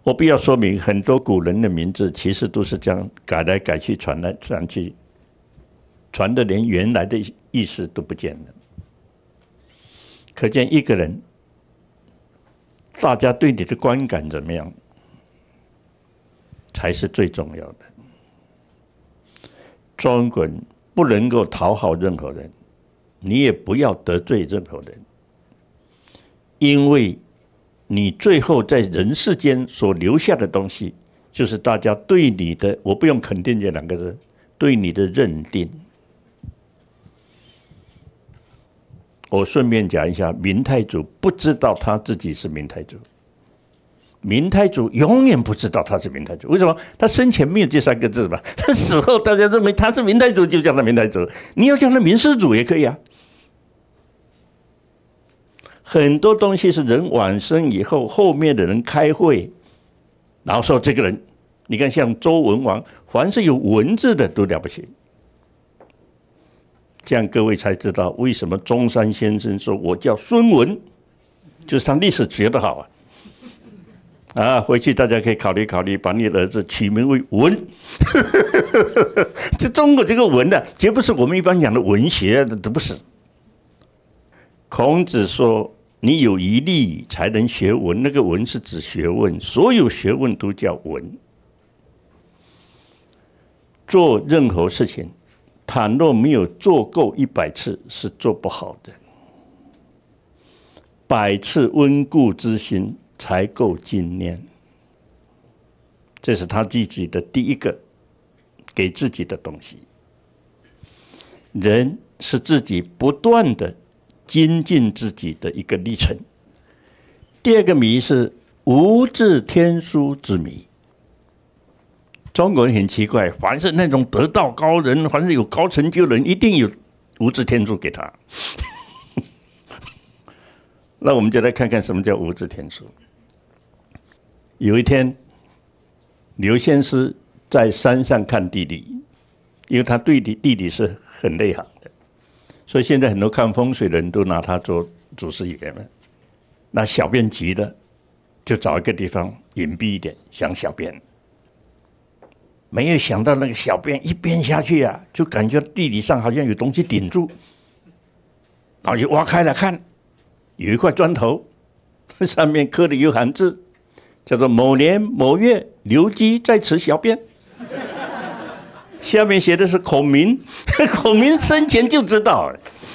我必要说明，很多古人的名字其实都是这样改来改去、传来传去，传的连原来的意思都不见了。可见一个人，大家对你的观感怎么样，才是最重要的。中国人不能够讨好任何人，你也不要得罪任何人，因为你最后在人世间所留下的东西，就是大家对你的，我不用肯定这两个字，对你的认定。我顺便讲一下，明太祖不知道他自己是明太祖，明太祖永远不知道他是明太祖。为什么？他生前没有这三个字嘛，他死后大家认为他是明太祖，就叫他明太祖。你要叫他明施祖也可以啊。很多东西是人往生以后，后面的人开会，然后说这个人，你看像周文王，凡是有文字的都了不起。这样各位才知道为什么中山先生说我叫孙文，就是他历史学得好啊。回去大家可以考虑考虑，把你的儿子取名为文。这中国这个文呢，绝不是我们一般讲的文学，这不是。孔子说你有一力才能学文，那个文是指学问，所有学问都叫文。做任何事情，倘若没有做够100次，是做不好的。100次温故知新，才够经验。这是他自己的第一个给自己的东西。人是自己不断的精进自己的一个历程。第二个谜是无字天书之谜。中国人很奇怪，凡是那种得道高人，凡是有高成就的人，一定有无字天书给他。那我们就来看看什么叫无字天书。有一天，刘先师在山上看地理，因为他对地理是很内行的，所以现在很多看风水的人都拿他做主事员了。那小便急了，就找一个地方隐蔽一点，想小便。没有想到那个小便一边下去啊，就感觉地理上好像有东西顶住，然后就挖开了看，有一块砖头，上面刻的有行字，叫做某年某月刘基在此小便。下面写的是孔明，孔明生前就知道。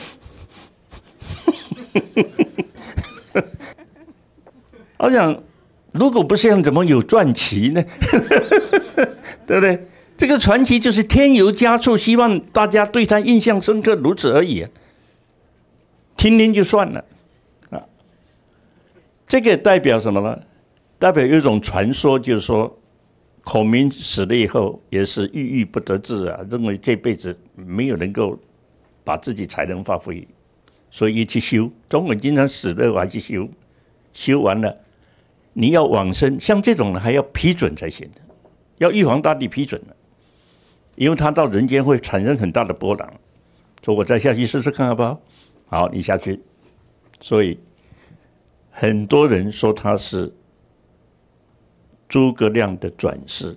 我想，如果不是这样，怎么有传奇呢？对不对？这个传奇就是添油加醋，希望大家对他印象深刻，如此而已。听听就算了啊。这个代表什么呢？代表有一种传说，就是说，孔明死了以后也是郁郁不得志啊，认为这辈子没有能够把自己才能发挥，所以一去修。中国人经常死了还去修，修完了，你要往生，像这种呢还要批准才行的。要玉皇大帝批准的，因为他到人间会产生很大的波澜。说我再下去试试看好不好？好，你下去。所以很多人说他是诸葛亮的转世。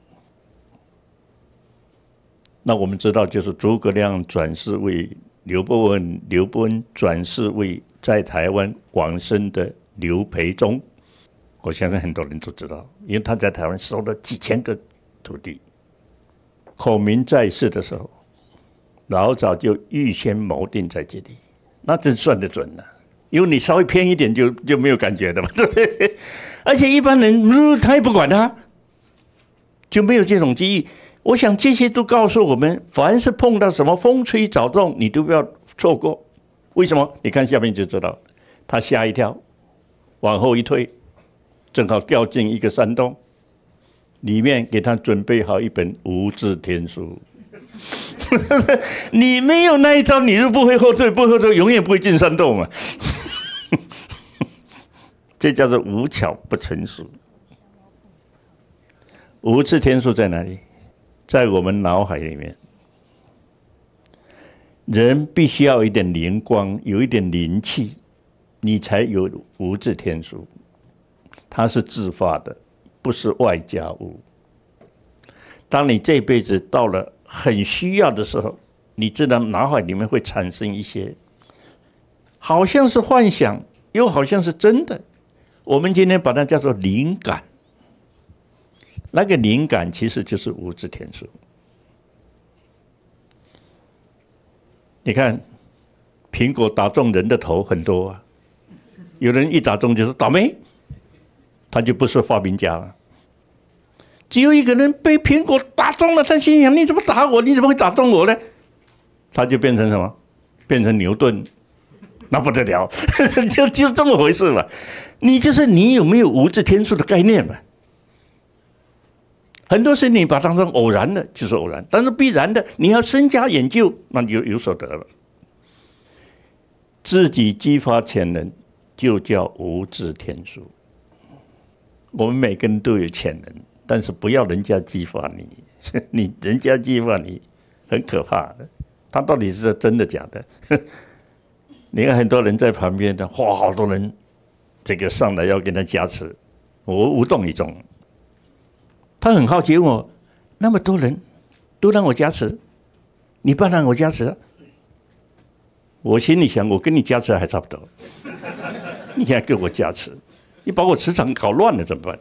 那我们知道，就是诸葛亮转世为刘伯温，刘伯温转世为在台湾往生的刘培忠。我相信很多人都知道，因为他在台湾收了几千个徒弟。孔明在世的时候，老早就预先谋定在这里，那真算得准了。因为你稍微偏一点就没有感觉的嘛，对不对？而且一般人他也不管他，就没有这种机遇。我想这些都告诉我们，凡是碰到什么风吹草动，你都不要错过。为什么？你看下面就知道，他吓一跳，往后一退。正好掉进一个山洞，里面给他准备好一本无字天书。你没有那一招，你就不会后退，不会后退，永远不会进山洞嘛。这叫做无巧不成书。无字天书在哪里？在我们脑海里面。人必须要有一点灵光，有一点灵气，你才有无字天书。它是自发的， 不是外加物。当你这辈子到了很需要的时候，你自然脑海里面会产生一些，好像是幻想，又好像是真的。我们今天把它叫做灵感。那个灵感其实就是无字天书。你看，苹果打中人的头很多啊，有人一打中就是倒霉，他就不是发明家了。只有一个人被苹果打中了，他心想：你怎么打我？你怎么会打中我呢？他就变成什么？变成牛顿，那不得了，就这么回事嘛。你有没有无字天书的概念嘛？很多事你把它当成偶然的，就是偶然；但是必然的，你要深加研究，那你就有所得了。自己激发潜能，就叫无字天书。我们每个人都有潜能，但是不要人家激发你，人家激发你，很可怕的。他到底是真的假的？你看很多人在旁边的，哇，好多人这个上来要跟他加持，我无动于衷。他很好奇问我，那么多人都让我加持，你不让我加持？我心里想，我跟你加持还差不多，你还给我加持，你把我磁场搞乱了怎么办？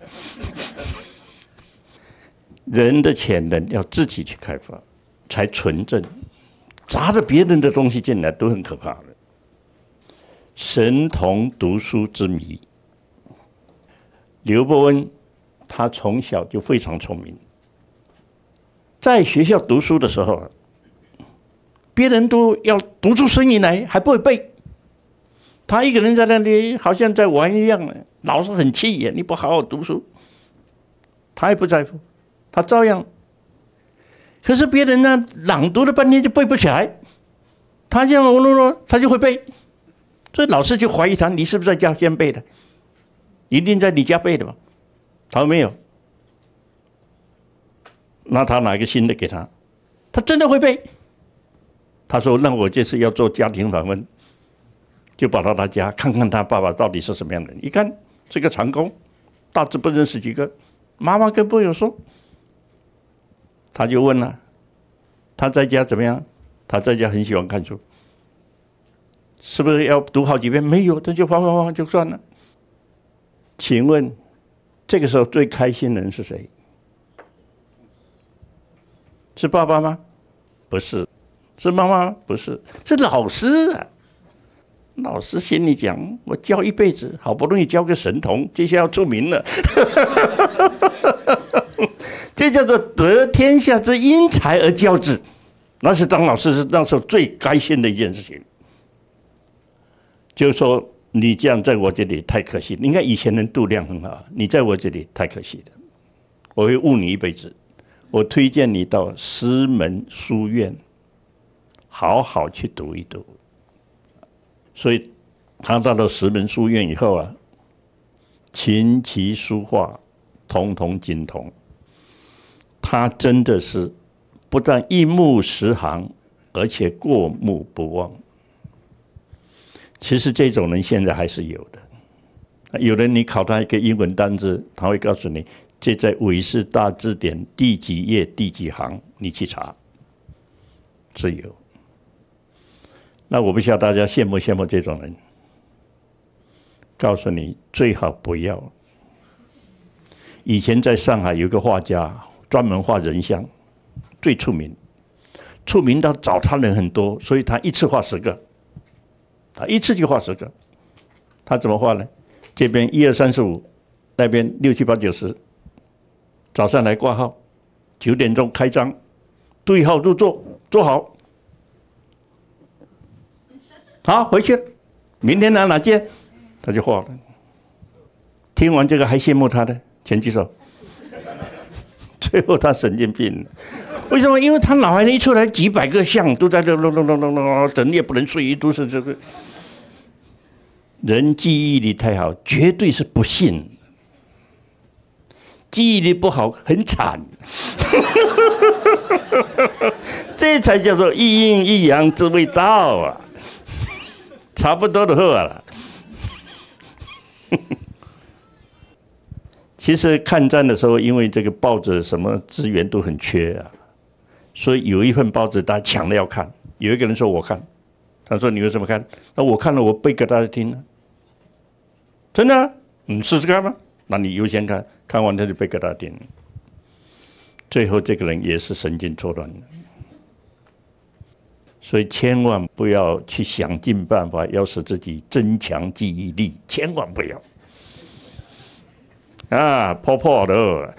人的潜能要自己去开发，才纯正。砸着别人的东西进来都很可怕的。神童读书之谜，刘伯温他从小就非常聪明，在学校读书的时候，别人都要读出声音来，还不会背，他一个人在那里好像在玩一样，老师很气呀，你不好好读书，他也不在乎，他照样。可是别人呢，朗读了半天就背不起来，他这样他就会背，所以老师就怀疑他，你是不是在家先背的？一定在你家背的吧？他说没有，那他拿一个新的给他，他真的会背。他说：“那我这次要做家庭访问，就跑到他家看看他爸爸到底是什么样的人。一看是个长工，大致不认识几个，妈妈跟朋友说。他就问了，他在家怎么样？他在家很喜欢看书，是不是要读好几遍？没有，他就放就算了。请问，这个时候最开心的人是谁？是爸爸吗？不是。是妈妈？不是，是老师啊！老师心里讲：我教一辈子，好不容易教个神童，这下要出名了。这叫做得天下之英才而教之，那是当老师是那时候最开心的一件事情。就是说，你这样在我这里太可惜了。你看以前人度量很好，你在我这里太可惜了。我会误你一辈子。我推荐你到师门书院。好好去读一读，所以他到了石门书院以后啊，琴棋书画统统精通。他真的是不但一目十行，而且过目不忘。其实这种人现在还是有的。有人你考他一个英文单字，他会告诉你这在韦氏大字典第几页第几行，你去查，是有。那我不晓得大家羡慕羡慕这种人。告诉你，最好不要。以前在上海有个画家，专门画人像，最出名，出名到找他人很多，所以他一次画10个，他一次就画10个。他怎么画呢？这边1、2、3、4、5，那边6、7、8、9、10。早上来挂号，9点钟开张，对号入座，坐好。好，回去，明天哪见？他就画了。听完这个还羡慕他的，请举手。最后他神经病了，为什么？因为他脑海里一出来几百个像都在这整夜不能睡，都是这个。人记忆力太好，绝对是不幸。记忆力不好，很惨。这才叫做一阴一阳之谓道啊！差不多的话了。其其实抗战的时候，因为这个报纸什么资源都很缺啊，所以有一份报纸大家抢着要看。有一个人说我看，他说你为什么看？那我看了我背给大家听啊，真的啊，你试试看吗？那你优先看，看完他就背给大家听。最后这个人也是神经错乱的。所以千万不要去想尽办法要使自己增强记忆力，千万不要啊，破破的。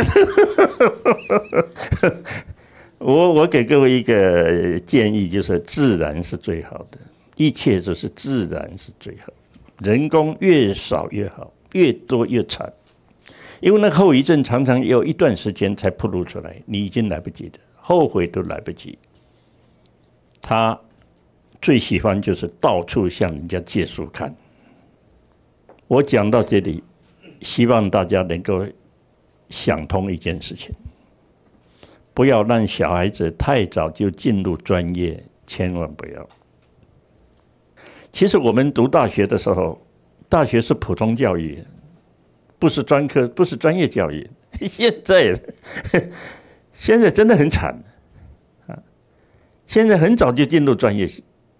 我给各位一个建议，就是自然是最好的，一切都是自然是最好，人工越少越好，越多越惨，因为那后遗症常常要一段时间才暴露出来，你已经来不及了，后悔都来不及。他最喜欢就是到处向人家借书看。我讲到这里，希望大家能够想通一件事情，不要让小孩子太早就进入专业，千万不要。其实我们读大学的时候，大学是普通教育，不是专科，不是专业教育。现在真的很惨。现在很早就进入专业，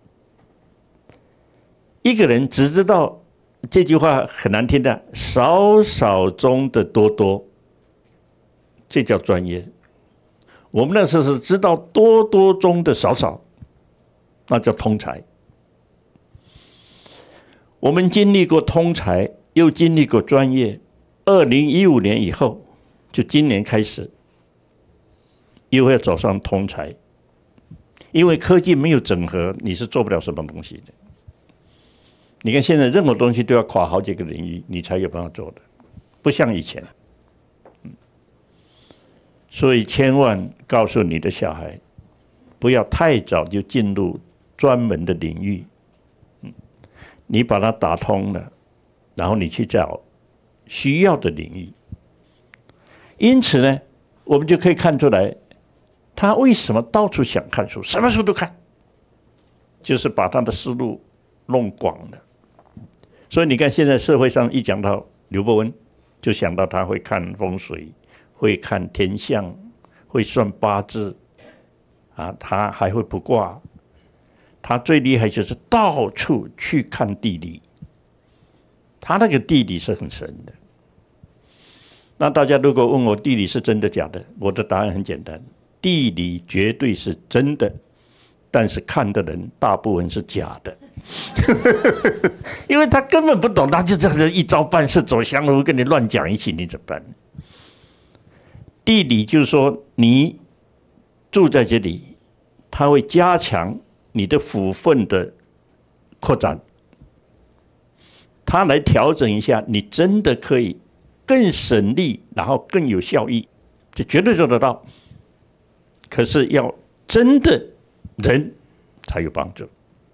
一个人只知道这句话很难听的，少少中的多多，这叫专业。我们那时候是知道多多中的少少，那叫通才。我们经历过通才，又经历过专业。2015年以后，就今年开始，又会走上通才。因为科技没有整合，你是做不了什么东西的。你看现在任何东西都要跨好几个领域，你才有办法做的，不像以前。所以千万告诉你的小孩，不要太早就进入专门的领域。你把它打通了，然后你去找需要的领域。因此呢，我们就可以看出来，他为什么到处想看书，什么书都看，就是把他的思路弄广了。所以你看，现在社会上一讲到刘伯温，就想到他会看风水，会看天象，会算八字，啊，他还会卜卦。他最厉害就是到处去看地理，他那个地理是很神的。那大家如果问我地理是真的假的，我的答案很简单。地理绝对是真的，但是看的人大部分是假的。因为他根本不懂，他就这样一招半式走江湖，跟你乱讲一气，你怎么办？地理就是说，你住在这里，它会加强你的府份的扩展，它来调整一下，你真的可以更省力，然后更有效益，这绝对做得到。可是要真的人才有帮助。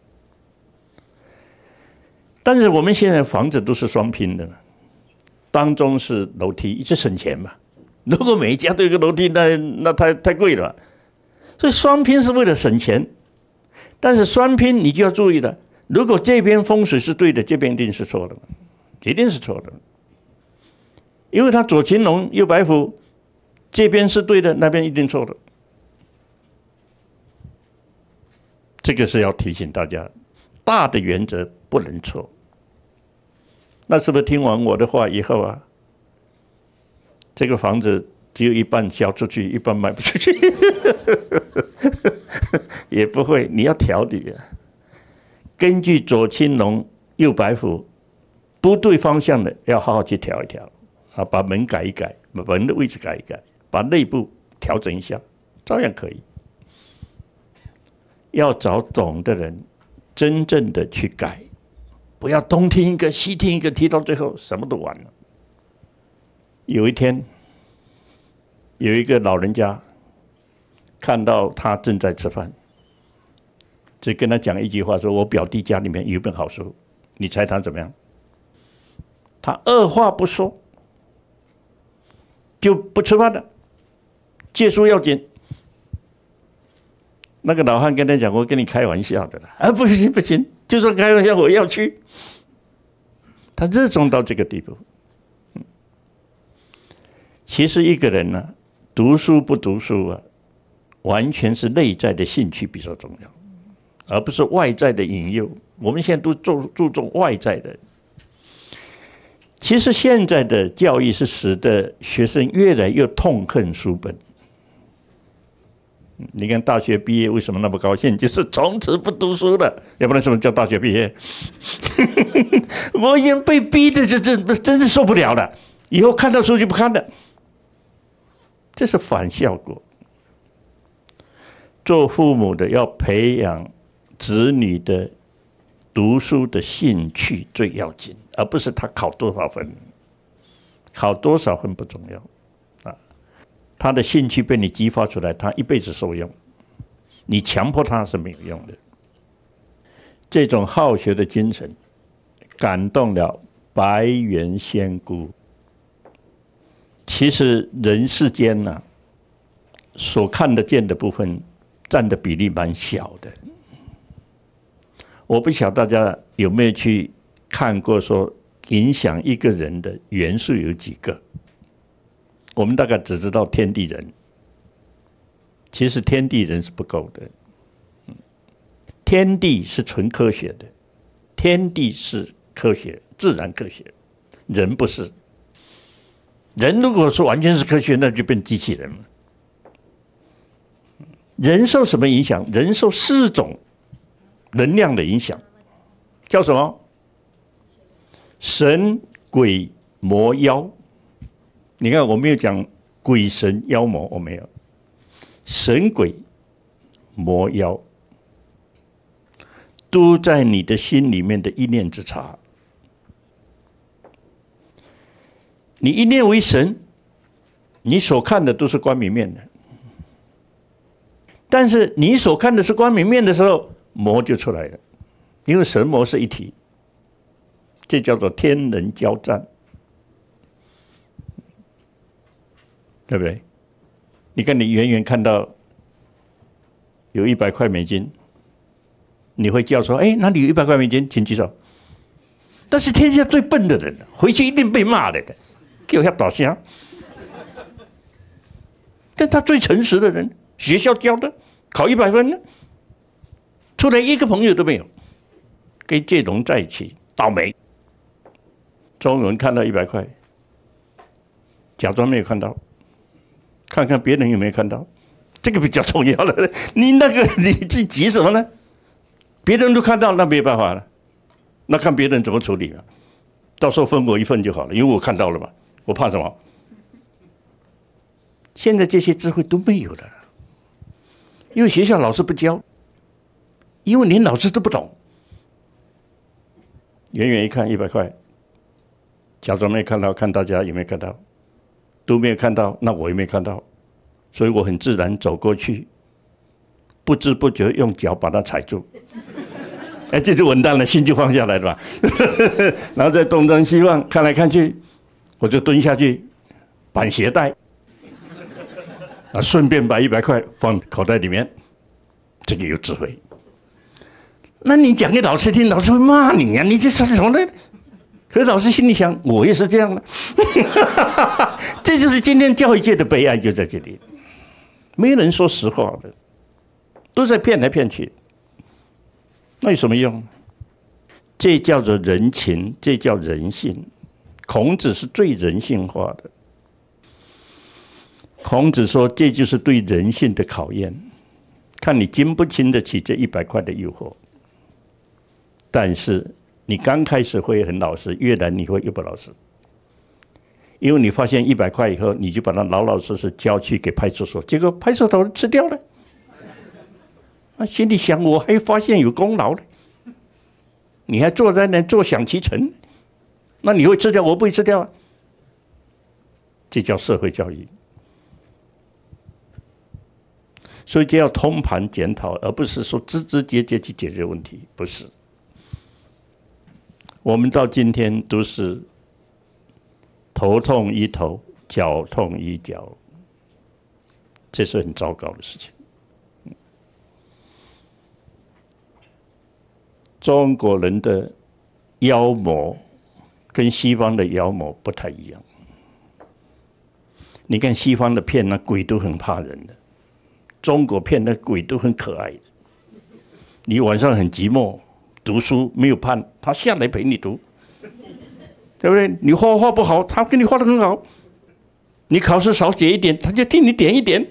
但是我们现在房子都是双拼的，当中是楼梯，一直省钱嘛。如果每一家都有个楼梯，那太贵了。所以双拼是为了省钱，但是双拼你就要注意了，如果这边风水是对的，这边一定是错的，一定是错的。因为它左青龙右白虎，这边是对的，那边一定错的。这个是要提醒大家，大的原则不能错。那是不是听完我的话以后啊，这个房子只有一半销出去，一半卖不出去？也不会，你要调理啊。根据左青龙右白虎，不对方向的要好好去调一调啊，把门改一改，把门的位置改一改，把内部调整一下，照样可以。要找懂的人，真正的去改，不要东听一个西听一个，提到最后什么都完了。有一天，有一个老人家看到他正在吃饭，只跟他讲一句话，说我表弟家里面有一本好书，你猜他怎么样？他二话不说就不吃饭了，借书要紧。那个老汉跟他讲：“我跟你开玩笑的啦，啊，不行不行，就算开玩笑，我要去。”他热衷到这个地步。 其实一个人呢，读书不读书啊，完全是内在的兴趣比较重要，而不是外在的引诱。我们现在都注重外在的。其实现在的教育是使得学生越来越痛恨书本。你看大学毕业为什么那么高兴？就是从此不读书了，要不然什么叫大学毕业？我已经被逼的，真是受不了了。以后看到书就不看了，这是反效果。做父母的要培养子女的读书的兴趣最要紧，而不是他考多少分。考多少分不重要。他的兴趣被你激发出来，他一辈子受用。你强迫他是没有用的。这种好学的精神，感动了白猿仙姑。其实人世间呢，所看得见的部分，占的比例蛮小的。我不晓得大家有没有去看过说，影响一个人的元素有几个？我们大概只知道天地人，其实天地人是不够的。天地是纯科学的，天地是科学，自然科学，人不是。人如果说完全是科学，那就变机器人了。人受什么影响？人受4种能量的影响，叫什么？神、鬼、魔、妖。你看，我没有讲鬼神妖魔，我没有。神鬼魔妖都在你的心里面的一念之差。你一念为神，你所看的都是光明面的。但是你所看的是光明面的时候，魔就出来了，因为神魔是一体，这叫做天人交战。对不对？你看，你远远看到有100块美金，你会叫说：“哎，哪里有100块美金？请举手。”但是天下最笨的人，回去一定被骂的，给我下大声。但他最诚实的人，学校教的，考100分呢，出来一个朋友都没有，跟借龙在一起，倒霉。中文看到100块，假装没有看到。看看别人有没有看到，这个比较重要了。你那个你自己急什么呢？别人都看到，那没办法了。那看别人怎么处理了。到时候分我1份就好了，因为我看到了嘛。我怕什么？现在这些智慧都没有了，因为学校老师不教，因为连老师都不懂。远远一看100块，假装没看到，看大家有没有看到？都没有看到，那我也没看到，所以我很自然走过去，不知不觉用脚把它踩住，哎，这就完蛋了，心就放下来了吧。然后在东张西望看来看去，我就蹲下去绑鞋带，啊，顺便把100块放口袋里面，这个有智慧。那你讲给老师听，老师会骂你呀，你这说什么呢？可是老师心里想，我也是这样的。这就是今天教育界的悲哀，就在这里，没人说实话的，都在骗来骗去，那有什么用？这叫做人情，这叫人性。孔子是最人性化的。孔子说，这就是对人性的考验，看你经不经得起这100块的诱惑。但是你刚开始会很老实，越来你会越不老实，因为你发现100块以后，你就把它老老实实交去给派出所，结果派出所吃掉了。啊，心里想，我还发现有功劳呢，你还坐在那坐享其成，那你会吃掉，我不会吃掉啊。这叫社会教育。所以就要通盘检讨，而不是说直接去解决问题，不是。我们到今天都是头痛医头，脚痛医脚，这是很糟糕的事情。中国人的妖魔跟西方的妖魔不太一样。 你看西方的片，那鬼都很怕人的；中国片那鬼都很可爱的。你晚上很寂寞，读书没有伴，他下来陪你读，对不对？你画不好，他给你画得很好。你考试少写一点，他就替你点一点。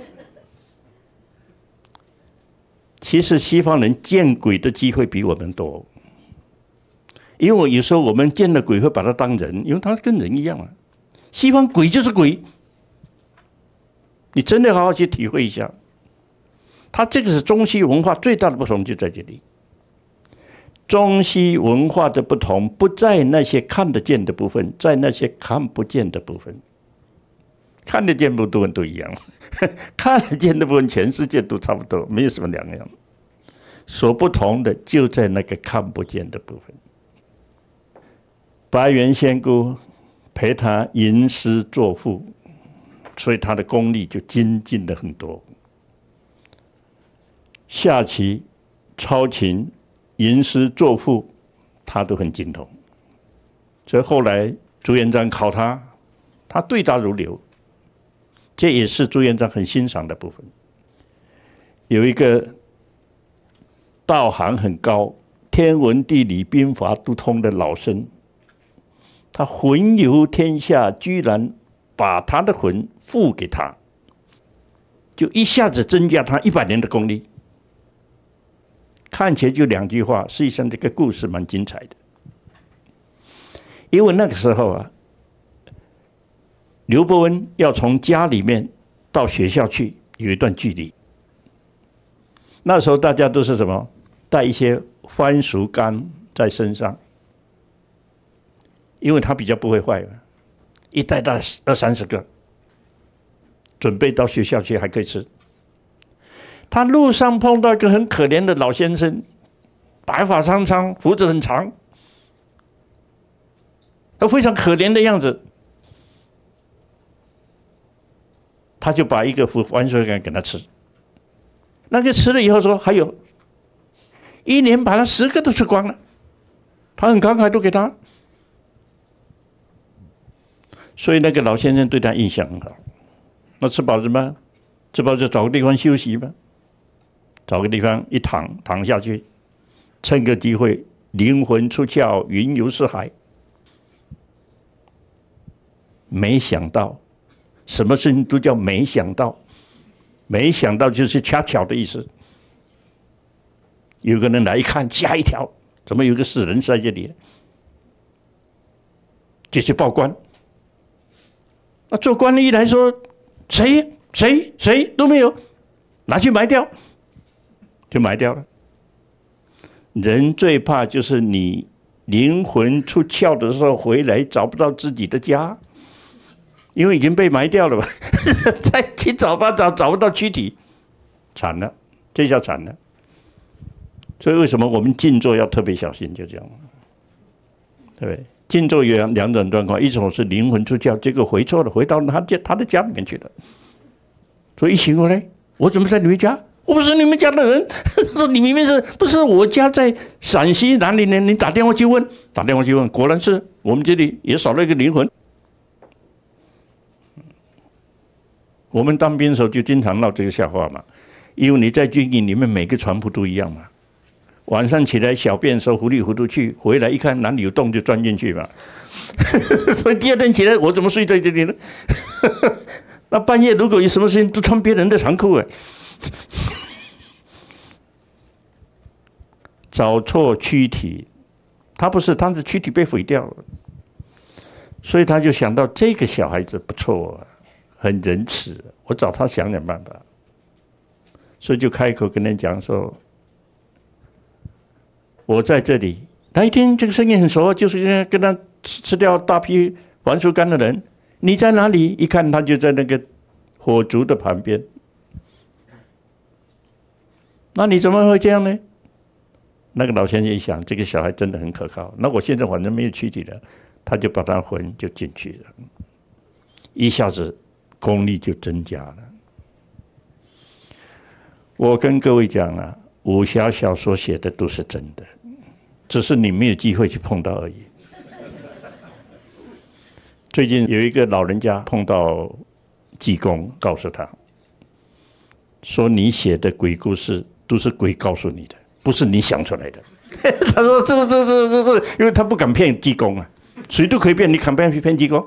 其实西方人见鬼的机会比我们多，因为有时候我们见了鬼会把他当人，因为他跟人一样啊。西方鬼就是鬼，你真的好好去体会一下。他这个是中西文化最大的不同就在这里。中西文化的不同不在那些看得见的部分，在那些看不见的部分。看得见部分都一样，看得见的部分全世界都差不多，没有什么两样。所不同的就在那个看不见的部分。白猿仙姑陪他吟诗作赋，所以他的功力就精进了很多。下棋、操琴、吟诗作赋，他都很精通。所以后来朱元璋考他，他对答如流。这也是朱元璋很欣赏的部分。有一个道行很高、天文地理兵法都通的老生，他魂游天下，居然把他的魂付给他，就一下子增加他100年的功力。看起来就2句话，实际上这个故事蛮精彩的。因为那个时候啊，刘伯温要从家里面到学校去，有一段距离。那时候大家都是什么？带一些番薯干在身上，因为它比较不会坏，一袋到20-30个，准备到学校去还可以吃。他路上碰到一个很可怜的老先生，白发苍苍，胡子很长，他非常可怜的样子。他就把一个番薯干给他吃，那个吃了以后说还有，1年把他10个都吃光了，他很慷慨都给他，所以那个老先生对他印象很好。那吃饱怎么办？吃饱就找个地方休息吧，找个地方一躺下去，趁个机会灵魂出窍，云游四海。没想到。什么事情都叫没想到，没想到就是恰巧的意思。有个人来一看，吓一跳，怎么有个死人在这里？就去报官。那做官的一来说，谁都没有，拿去埋掉，就埋掉了。人最怕就是你灵魂出窍的时候回来找不到自己的家。因为已经被埋掉了吧，再去找吧找不到躯体，惨了，这下惨了。所以为什么我们静坐要特别小心？就这样，对不对？静坐有2种状况，一种是灵魂出窍，结果回错了，回到他的家里面去了。所以一醒过来，我怎么在你们家？我不是你们家的人。他说你明明不是我家在陕西哪里呢？你打电话去问，果然是我们这里也少了一个灵魂。我们当兵的时候就经常闹这个笑话嘛，因为你在军营里面每个船铺都一样嘛，晚上起来小便的时候糊里糊涂去，回来一看哪里有洞就钻进去嘛，所以第2天起来我怎么睡在这里呢？那半夜如果有什么事情都穿别人的长裤找错躯体，他是躯体被毁掉了，所以他就想到这个小孩子不错啊。很仁慈，我找他想点办法，所以就开口跟人讲说：“我在这里。”他一听这个声音很熟，就是跟他吃掉大批番薯干的人。你在哪里？一看他就在那个火烛的旁边。那你怎么会这样呢？那个老先生一想，这个小孩真的很可靠。那我现在反正没有躯体了，他就把他魂就进去了，一下子。功力就增加了。我跟各位讲啊，武侠小说写的都是真的，只是你没有机会去碰到而已。最近有一个老人家碰到济公告诉他，说你写的鬼故事都是鬼告诉你的，不是你想出来的。他说这，因为他不敢骗济公啊，谁都可以骗，你敢不敢去骗济公？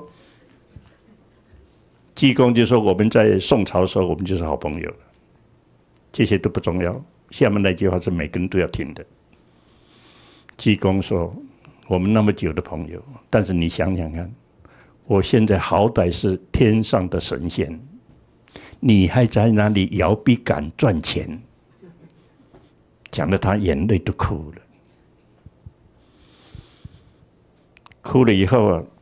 济公就说我们在宋朝的时候，我们就是好朋友了，这些都不重要。下面那句话是每个人都要听的。济公说，我们那么久的朋友，但是你想想看，我现在好歹是天上的神仙，你还在那里摇笔杆赚钱，讲得他眼泪都哭了。哭了以后啊，